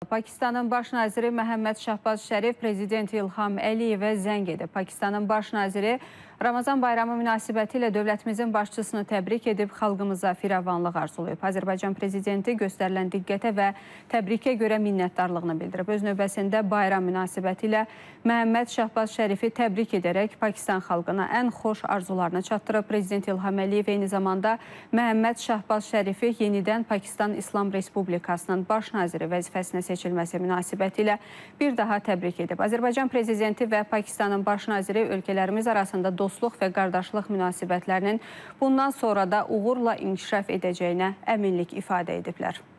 Pakistanın baş naziri Məhəmməd Şahbaz Şərif prezident İlham Əliyevə zəng edib. Pakistanın baş naziri Ramazan bayramı münasibətilə dövlətimizin başçısını təbrik edib, xalqımıza firavanlıq arzulayıb. Azərbaycan prezidenti göstərilən diqqətə və təbrikə görə minnətdarlığını bildirib. Öz növbəsində bayram münasibətilə Məhəmməd Şahbaz Şərifi təbrik edərək Pakistan xalqına ən xoş arzularını çatdırıb. Prezident İlham Əliyev eyni zamanda Məhəmməd Şahbaz Şərifi yenidən Pakistan İslam Respublikasının baş naziri vəzifəsinə seçilməsi münasibətilə bir daha təbrik edib. Azərbaycan prezidenti və Pakistanın baş naziri ölkələrimiz arasında dostluq və qardaşlıq münasibətlərinin bundan sonra da uğurla inkişaf edəcəyinə əminlik ifadə ediblər.